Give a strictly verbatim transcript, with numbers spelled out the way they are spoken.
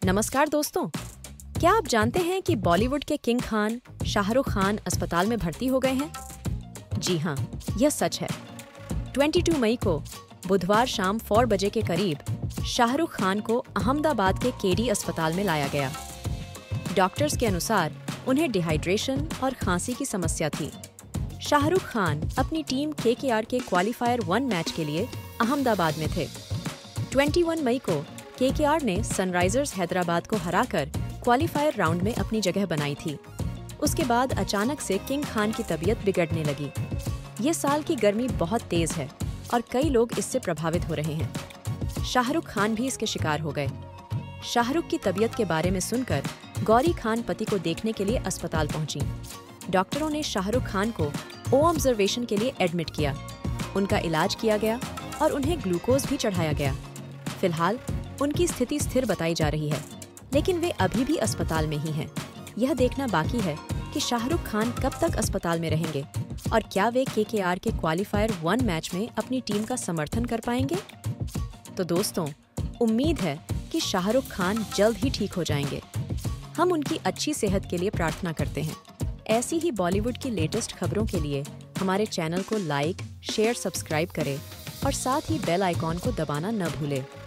नमस्कार दोस्तों, क्या आप जानते हैं कि बॉलीवुड के किंग खान शाहरुख खान अस्पताल में भर्ती हो गए हैं? जी हाँ, यह सच है। बाईस मई को बुधवार शाम चार बजे के करीब शाहरुख खान को अहमदाबाद के केडी अस्पताल में लाया गया। डॉक्टर्स के अनुसार उन्हें डिहाइड्रेशन और खांसी की समस्या थी। शाहरुख खान अपनी टीम केकेआर के क्वालिफायर वन मैच के लिए अहमदाबाद में थे। इक्कीस मई को केकेआर ने सनराइजर्स हैदराबाद को हराकर क्वालिफायर राउंड में अपनी जगह बनाई थी। उसके बाद अचानक से किंग खान की तबीयत बिगड़ने लगी। ये साल की गर्मी बहुत तेज है और कई लोग इससे प्रभावित हो रहे हैं। शाहरुख खान भी इसके शिकार हो गए। शाहरुख की तबीयत के बारे में सुनकर गौरी खान पति को देखने के लिए अस्पताल पहुंची। डॉक्टरों ने शाहरुख खान को ओ ऑब्जर्वेशन के लिए एडमिट किया। उनका इलाज किया गया और उन्हें ग्लूकोज भी चढ़ाया गया। फिलहाल उनकी स्थिति स्थिर बताई जा रही है, लेकिन वे अभी भी अस्पताल में ही हैं। यह देखना बाकी है कि शाहरुख खान कब तक अस्पताल में रहेंगे और क्या वे केकेआर के क्वालिफायर वन मैच में अपनी टीम का समर्थन कर पाएंगे। तो दोस्तों, उम्मीद है कि शाहरुख खान जल्द ही ठीक हो जाएंगे। हम उनकी अच्छी सेहत के लिए प्रार्थना करते हैं। ऐसी ही बॉलीवुड की लेटेस्ट खबरों के लिए हमारे चैनल को लाइक, शेयर, सब्सक्राइब करें और साथ ही बेल आइकॉन को दबाना न भूलें।